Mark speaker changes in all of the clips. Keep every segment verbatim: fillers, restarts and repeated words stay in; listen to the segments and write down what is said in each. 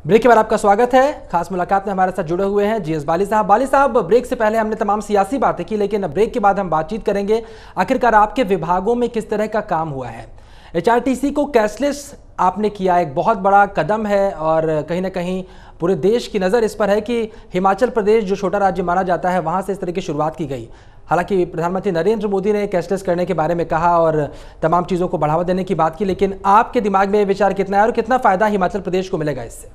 Speaker 1: Break के बाद आपका स्वागत है। खास मुलाकात में हमारे साथ जुड़े हुए हैं जीएस बाली साहब। बाली साहब, ब्रेक से पहले हमने तमाम सियासी बातें की, लेकिन ब्रेक के बाद हम बातचीत करेंगे आखिरकार आपके विभागों में किस तरह का काम हुआ है। एचआरटीसी को कैशलेस आपने किया, एक बहुत बड़ा कदम है और कहीं ना कहीं पूरे देश की नज़र इस पर है कि हिमाचल प्रदेश जो छोटा राज्य माना जाता है वहाँ से इस तरह की शुरुआत की गई। हालांकि प्रधानमंत्री नरेंद्र मोदी ने कैशलेस करने के बारे में कहा और तमाम चीज़ों को बढ़ावा देने की बात की, लेकिन आपके दिमाग में ये विचार कितना है और कितना फ़ायदा हिमाचल प्रदेश को मिलेगा इससे?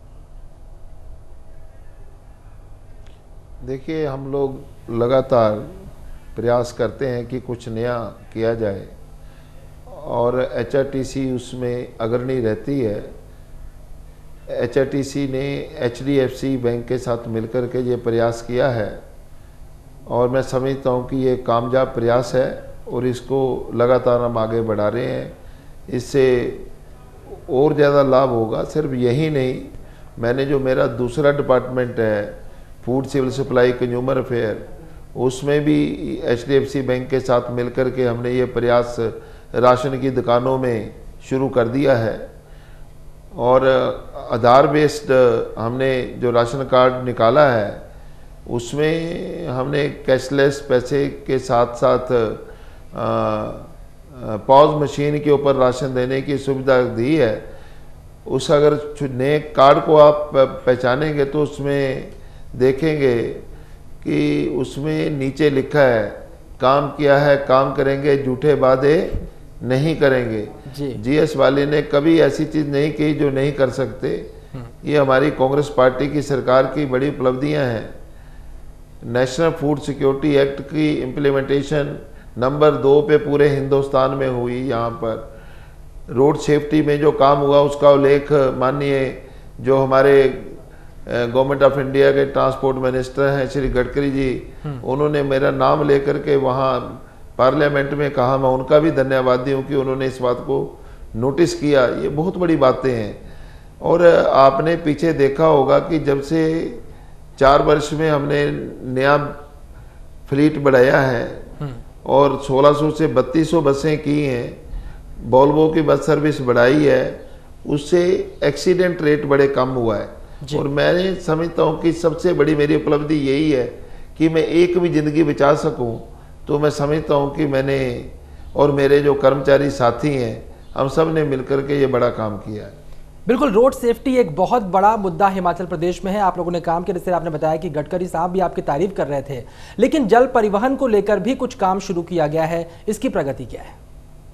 Speaker 2: देखिए, हम लोग लगातार प्रयास करते हैं कि कुछ नया किया जाए और एचआरटीसी उसमें अग्रणी रहती है। एचआरटीसी ने एचडीएफसी बैंक के साथ मिलकर के ये प्रयास किया है और मैं समझता हूँ कि ये कामयाब प्रयास है और इसको लगातार हम आगे बढ़ा रहे हैं। इससे और ज़्यादा लाभ होगा। सिर्फ यही नहीं, मैंने जो मेरा दूसरा डिपार्टमेंट है food civil supply consumer affair, उसमें भी एचडीएफसी बैंक के साथ मिलकर के हमने ये प्रयास राशन की दुकानों में शुरू कर दिया है। और आधार बेस्ड हमने जो राशन कार्ड निकाला है उसमें हमने कैशलेस पैसे के साथ साथ पॉज मशीन के ऊपर राशन देने की सुविधा दी है। उस अगर नए कार्ड को आप पहचानेंगे तो उसमें देखेंगे कि उसमें नीचे लिखा है काम किया है काम करेंगे, झूठे वादे नहीं करेंगे।
Speaker 1: जी
Speaker 2: जीएस वाले ने कभी ऐसी चीज़ नहीं की जो नहीं कर सकते। ये हमारी कांग्रेस पार्टी की सरकार की बड़ी उपलब्धियां हैं। नेशनल फूड सिक्योरिटी एक्ट की इम्प्लीमेंटेशन नंबर दो पे पूरे हिंदुस्तान में हुई। यहाँ पर रोड सेफ्टी में जो काम हुआ उसका उल्लेख माननीय जो हमारे गवर्नमेंट ऑफ इंडिया के ट्रांसपोर्ट मिनिस्टर हैं श्री गडकरी जी, उन्होंने मेरा नाम लेकर के वहाँ पार्लियामेंट में कहा। मैं उनका भी धन्यवादी हूँ कि उन्होंने इस बात को नोटिस किया। ये बहुत बड़ी बातें हैं। और आपने पीछे देखा होगा कि जब से चार वर्ष में हमने नया फ्लीट बढ़ाया है और सोलह सौ से बत्तीस सौ बसें की हैं, वोल्वो की बस सर्विस बढ़ाई है, उससे एक्सीडेंट रेट बड़े कम हुआ है। और मैं समझता हूँ कि सबसे बड़ी मेरी उपलब्धि यही है कि मैं एक भी ज़िंदगी बचा सकूँ। तो मैं समझता हूँ कि मैंने और मेरे जो कर्मचारी साथी हैं हम सब ने मिलकर के ये बड़ा काम किया है।
Speaker 1: बिल्कुल, रोड सेफ्टी एक बहुत बड़ा मुद्दा हिमाचल प्रदेश में है। आप लोगों ने काम किया, जैसे आपने बताया कि गडकरी साहब भी आपकी तारीफ कर रहे थे, लेकिन जल परिवहन को लेकर भी कुछ काम शुरू किया गया है, इसकी प्रगति क्या है?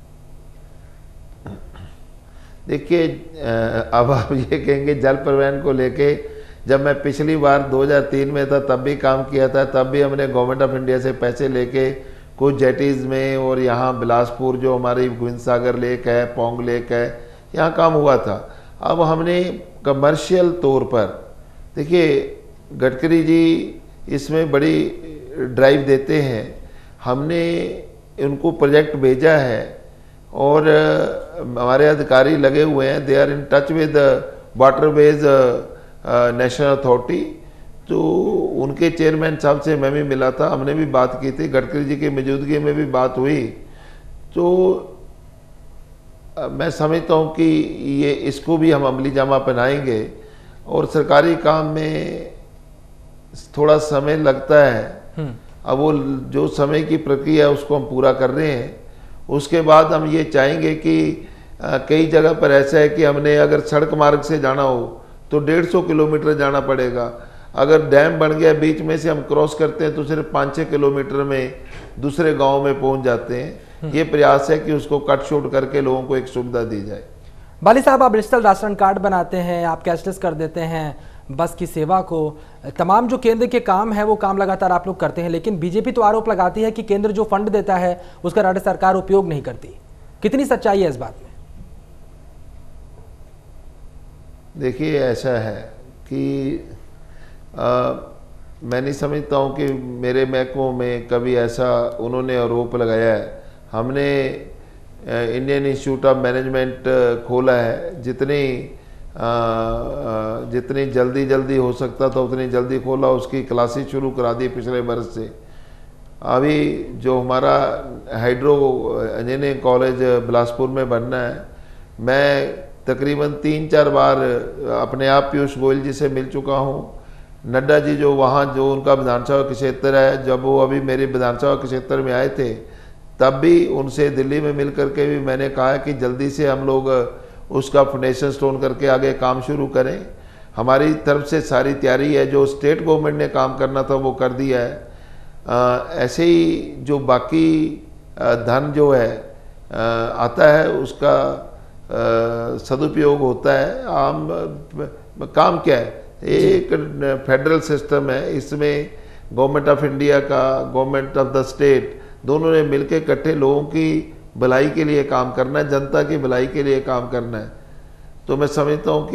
Speaker 2: देखिए, अब आप ये कहेंगे जल परिवहन को लेके, जब मैं पिछली बार दो हज़ार तीन में था तब भी काम किया था। तब भी हमने गवर्नमेंट ऑफ इंडिया से पैसे लेके कुछ जेटीज़ में और यहाँ बिलासपुर जो हमारी गोविंद सागर लेक है, पोंग लेक है, यहाँ काम हुआ था। अब हमने कमर्शियल तौर पर, देखिए गडकरी जी इसमें बड़ी ड्राइव देते हैं। हमने उनको प्रोजेक्ट भेजा है और हमारे अधिकारी लगे हुए हैं। They are in touch with waterways national authority. तो उनके चेयरमैन साहब से मैं भी मिला था, हमने भी बात की थी, गडकरी जी की मौजूदगी में भी बात हुई। तो मैं समझता हूँ कि ये इसको भी हम अमली जामा पहनाएंगे। और सरकारी काम में थोड़ा समय लगता है, अब वो जो समय की प्रक्रिया है उसको हम पूरा कर रहे हैं। उसके बाद हम ये चाहेंगे कि आ, कई जगह पर ऐसा है कि हमने अगर सड़क मार्ग से जाना हो तो डेढ़ सौ किलोमीटर जाना पड़ेगा। अगर डैम बन गया बीच में से हम क्रॉस करते हैं तो सिर्फ पाँच छः किलोमीटर में दूसरे गांव में पहुंच जाते हैं। ये प्रयास है कि उसको कट शॉर्ट करके लोगों को एक सुविधा दी जाए।
Speaker 1: बाली साहब, आप डिजिटल राशन कार्ड बनाते हैं, आप कैशलेस कर देते हैं बस की सेवा को, तमाम जो केंद्र के काम है वो काम लगातार आप लोग करते हैं, लेकिन बीजेपी तो आरोप लगाती है कि केंद्र जो फंड देता है उसका राज्य सरकार उपयोग नहीं करती। कितनी सच्चाई है इस बात में?
Speaker 2: देखिए, ऐसा है कि आ, मैं नहीं समझता हूँ कि मेरे महकमों में कभी ऐसा उन्होंने आरोप लगाया है। हमने इंडियन इंस्टीट्यूट ऑफ मैनेजमेंट खोला है, जितनी आ, जितनी जल्दी जल्दी हो सकता था उतनी जल्दी खोला, उसकी क्लासेस शुरू करा दी पिछले वर्ष से। अभी जो हमारा हाइड्रो इंजीनियरिंग कॉलेज बिलासपुर में बनना है, मैं तकरीबन तीन चार बार अपने आप पीयूष गोयल जी से मिल चुका हूँ। नड्डा जी जो वहाँ जो उनका विधानसभा क्षेत्र है, जब वो अभी मेरे विधानसभा क्षेत्र में आए थे तब भी उनसे दिल्ली में मिल करके भी मैंने कहा कि जल्दी से हम लोग उसका फाउंडेशन स्टोन करके आगे काम शुरू करें। हमारी तरफ से सारी तैयारी है, जो स्टेट गवर्नमेंट ने काम करना था वो कर दिया है। आ, ऐसे ही जो बाकी धन जो है आ, आता है उसका आ, सदुपयोग होता है। आम काम क्या है, एक फेडरल सिस्टम है, इसमें गवर्नमेंट ऑफ इंडिया का, गवर्नमेंट ऑफ द स्टेट दोनों ने मिलकर इकट्ठे लोगों की भलाई के लिए काम करना है, जनता की भलाई के लिए काम करना है। तो मैं समझता हूँ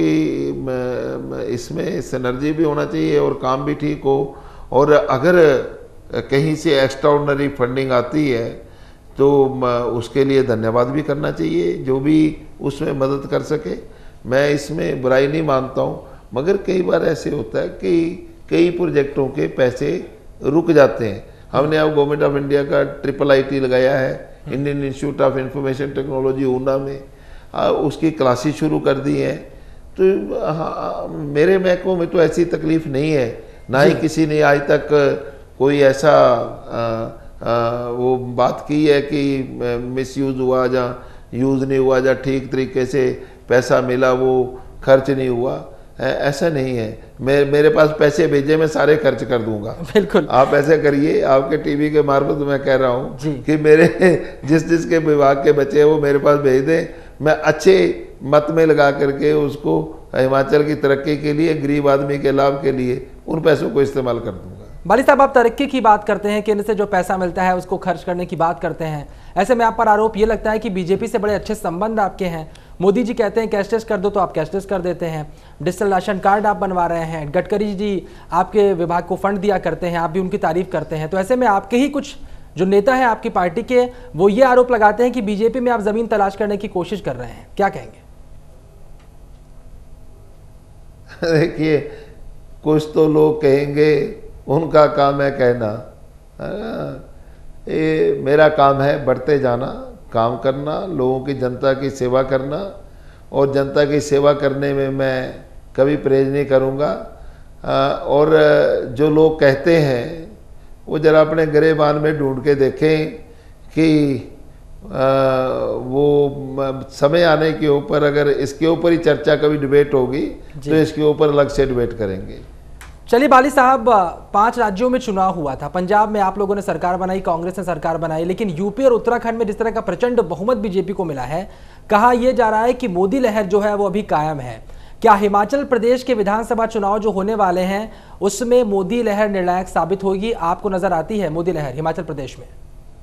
Speaker 2: कि इसमें सिनर्जी भी होना चाहिए और काम भी ठीक हो। और अगर कहीं से एक्स्ट्राऑर्डिनरी फंडिंग आती है तो उसके लिए धन्यवाद भी करना चाहिए, जो भी उसमें मदद कर सके। मैं इसमें बुराई नहीं मानता हूँ, मगर कई बार ऐसे होता है कि कई प्रोजेक्टों के पैसे रुक जाते हैं। हमने अब गवर्नमेंट ऑफ इंडिया का ट्रिपल आई टी लगाया है, Indian institute of information technology Una में, आ, उसकी क्लासेस शुरू कर दी हैं। तो हाँ, मेरे महकमों में तो ऐसी तकलीफ नहीं है, ना ही किसी ने आज तक कोई ऐसा आ, आ, वो बात की है कि मिसयूज हुआ या यूज़ नहीं हुआ या ठीक तरीके से पैसा मिला वो खर्च नहीं हुआ, ऐसा नहीं है। मैं मेरे पास पैसे भेजे, मैं सारे खर्च कर दूंगा।
Speaker 1: बिल्कुल,
Speaker 2: आप ऐसे करिए, आपके टीवी के मार्फत मैं कह रहा हूँ कि मेरे जिस जिसके विभाग के बच्चे हैं वो मेरे पास भेज दें, मैं अच्छे मत में लगा करके उसको हिमाचल की तरक्की के लिए, गरीब आदमी के लाभ के लिए उन पैसों को इस्तेमाल कर दूंगा।
Speaker 1: बाली साहब, आप तरक्की की बात करते हैं, केंद्र से जो पैसा मिलता है उसको खर्च करने की बात करते हैं। ऐसे में आप पर आरोप ये लगता है कि बीजेपी से बड़े अच्छे संबंध आपके हैं। मोदी जी कहते हैं कैशलेस कर दो तो आप कैशलेस कर देते हैं, डिजिटल राशन कार्ड आप बनवा रहे हैं, गडकरी जी आपके विभाग को फंड दिया करते हैं, आप भी उनकी तारीफ करते हैं। तो ऐसे में आपके ही कुछ जो नेता हैं आपकी पार्टी के, वो ये आरोप लगाते हैं कि बीजेपी में आप जमीन तलाश करने की कोशिश कर रहे हैं, क्या कहेंगे?
Speaker 2: देखिए, कुछ तो लोग कहेंगे उनका काम है कहना, ये मेरा काम है बढ़ते जाना, काम करना, लोगों की, जनता की सेवा करना, और जनता की सेवा करने में मैं कभी परहेज नहीं करूँगा। और जो लोग कहते हैं वो जरा अपने गिरेबान में ढूंढ के देखें कि आ, वो समय आने के ऊपर अगर इसके ऊपर ही चर्चा कभी डिबेट होगी तो इसके ऊपर अलग से डिबेट करेंगे।
Speaker 1: चलिए बाली साहब, पांच राज्यों में चुनाव हुआ था। पंजाब में आप लोगों ने सरकार बनाई, कांग्रेस ने सरकार बनाई, लेकिन यूपी और उत्तराखंड में जिस तरह का प्रचंड बहुमत बीजेपी को मिला है, कहा यह जा रहा है कि मोदी लहर जो है वो अभी कायम है। क्या हिमाचल प्रदेश के विधानसभा चुनाव जो होने वाले हैं उसमें मोदी लहर निर्णायक साबित होगी? आपको नजर आती है मोदी लहर हिमाचल प्रदेश में?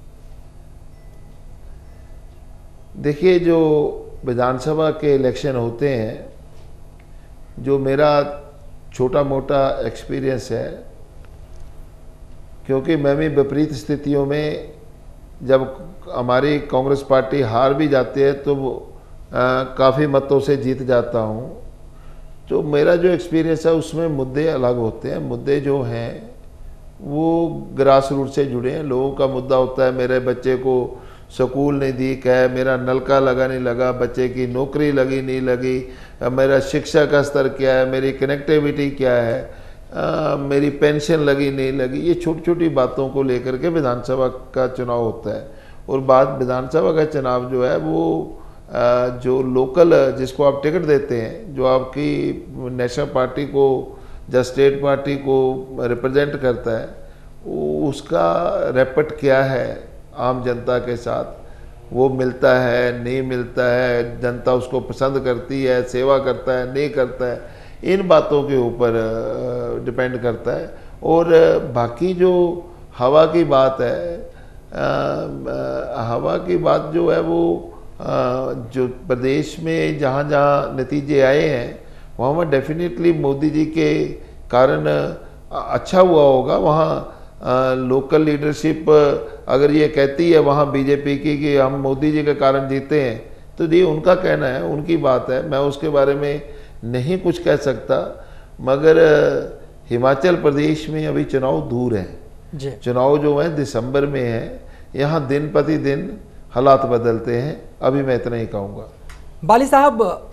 Speaker 2: देखिए, जो विधानसभा के इलेक्शन होते हैं, जो मेरा छोटा मोटा एक्सपीरियंस है, क्योंकि मैं भी विपरीत स्थितियों में, जब हमारी कांग्रेस पार्टी हार भी जाती है तो काफ़ी मतों से जीत जाता हूँ, तो मेरा जो एक्सपीरियंस है उसमें मुद्दे अलग होते हैं। मुद्दे जो हैं वो ग्रास रूट से जुड़े हैं। लोगों का मुद्दा होता है मेरे बच्चे को स्कूल नहीं दी क्या है, मेरा नलका लगा नहीं लगा, बच्चे की नौकरी लगी नहीं लगी, मेरा शिक्षा का स्तर क्या है, मेरी कनेक्टिविटी क्या है, आ, मेरी पेंशन लगी नहीं लगी। ये छोटी छोटी बातों को लेकर के विधानसभा का चुनाव होता है। और बात विधानसभा का चुनाव जो है वो आ, जो लोकल जिसको आप टिकट देते हैं, जो आपकी नेशनल पार्टी को या स्टेट पार्टी को रिप्रेजेंट करता है, उसका रेपट क्या है आम जनता के साथ, वो मिलता है नहीं मिलता है, जनता उसको पसंद करती है, सेवा करता है नहीं करता है, इन बातों के ऊपर डिपेंड करता है। और बाकी जो हवा की बात है, आ, हवा की बात जो है वो आ, जो प्रदेश में जहाँ जहाँ नतीजे आए हैं वहाँ वहाँ डेफिनेटली मोदी जी के कारण अच्छा हुआ होगा। वहाँ लोकल लीडरशिप अगर ये कहती है वहाँ बीजेपी की कि हम मोदी जी के कारण जीते हैं, तो ये उनका कहना है, उनकी बात है, मैं उसके बारे में नहीं कुछ कह सकता। मगर हिमाचल प्रदेश में अभी चुनाव दूर हैं, चुनाव जो है दिसंबर में है, यहाँ दिन प्रतिदिन हालात बदलते हैं। अभी मैं इतना ही कहूँगा।
Speaker 1: बाली साहब,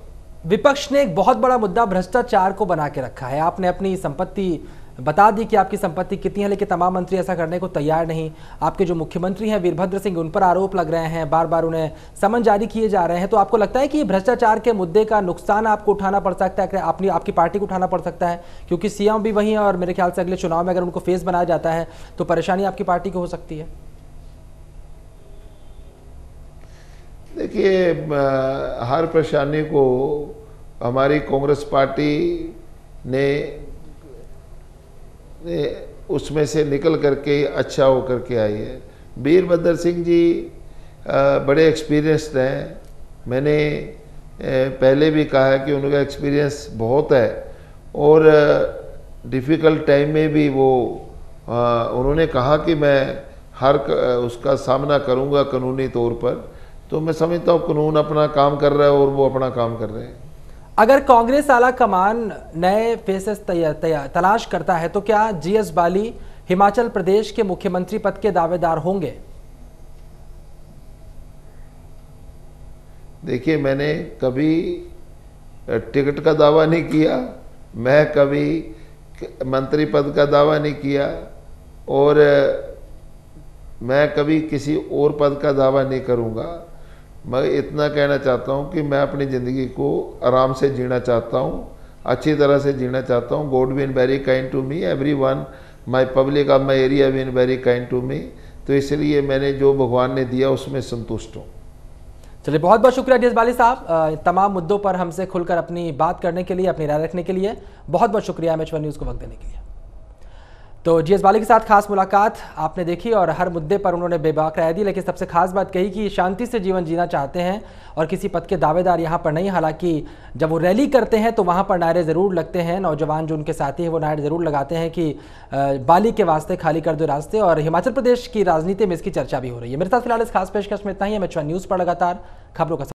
Speaker 1: विपक्ष ने एक बहुत बड़ा मुद्दा भ्रष्टाचार को बना के रखा है। आपने अपनी संपत्ति बता दी कि आपकी संपत्ति कितनी है, लेकिन तमाम मंत्री ऐसा करने को तैयार नहीं। आपके जो मुख्यमंत्री हैं वीरभद्र सिंह, उन पर आरोप लग रहे हैं, बार बार उन्हें समन जारी किए जा रहे हैं। तो आपको लगता है कि भ्रष्टाचार के मुद्दे का नुकसान आपको उठाना पड़ सकता है, अपनी आपकी पार्टी को उठाना पड़ सकता है, क्योंकि सीएम भी वही है और मेरे ख्याल से अगले चुनाव में अगर उनको फेस बनाया जाता है तो परेशानी आपकी पार्टी को हो सकती है?
Speaker 2: देखिए, हर परेशानी को हमारी कांग्रेस पार्टी ने, ने उसमें से निकल करके अच्छा हो करके आई है। वीरभद्र सिंह जी बड़े एक्सपीरियंस्ड हैं। मैंने पहले भी कहा है कि उनका एक्सपीरियंस बहुत है और डिफ़िकल्ट टाइम में भी वो उन्होंने कहा कि मैं हर उसका सामना करूंगा कानूनी तौर पर। तो मैं समझता हूँ कानून अपना काम कर रहा है और वो अपना काम कर रहे हैं।
Speaker 1: अगर कांग्रेस आला कमान नए फेसेस तलाश करता है तो क्या जीएस बाली हिमाचल प्रदेश के मुख्यमंत्री पद के दावेदार होंगे?
Speaker 2: देखिए, मैंने कभी टिकट का दावा नहीं किया, मैं कभी मंत्री पद का दावा नहीं किया और मैं कभी किसी और पद का दावा नहीं करूंगा। मैं इतना कहना चाहता हूं कि मैं अपनी ज़िंदगी को आराम से जीना चाहता हूं, अच्छी तरह से जीना चाहता हूं। God been very kind to me, everyone, my public of my area been very kind to me. तो इसलिए मैंने जो भगवान ने दिया उसमें संतुष्ट हूँ।
Speaker 1: चलिए, बहुत बहुत शुक्रिया जीएस बाली साहब, तमाम मुद्दों पर हमसे खुलकर अपनी बात करने के लिए, अपनी राय रखने के लिए बहुत बहुत शुक्रिया एम एच वन न्यूज़ को वक्त देने के लिए। तो जीएस बाली के साथ खास मुलाकात आपने देखी और हर मुद्दे पर उन्होंने बेबाक राय दी, लेकिन सबसे खास बात कही कि शांति से जीवन जीना चाहते हैं और किसी पद के दावेदार यहाँ पर नहीं। हालांकि जब वो रैली करते हैं तो वहाँ पर नारे ज़रूर लगते हैं, नौजवान जो उनके साथी हैं वो नारे ज़रूर लगाते हैं कि बाली के वास्ते खाली कर दो रास्ते, और हिमाचल प्रदेश की राजनीति में इसकी चर्चा भी हो रही है। मेरे साथ फिलहाल इस खास पेशकश में इतना ही। एम एच वन न्यूज़ पर लगातार खबरों का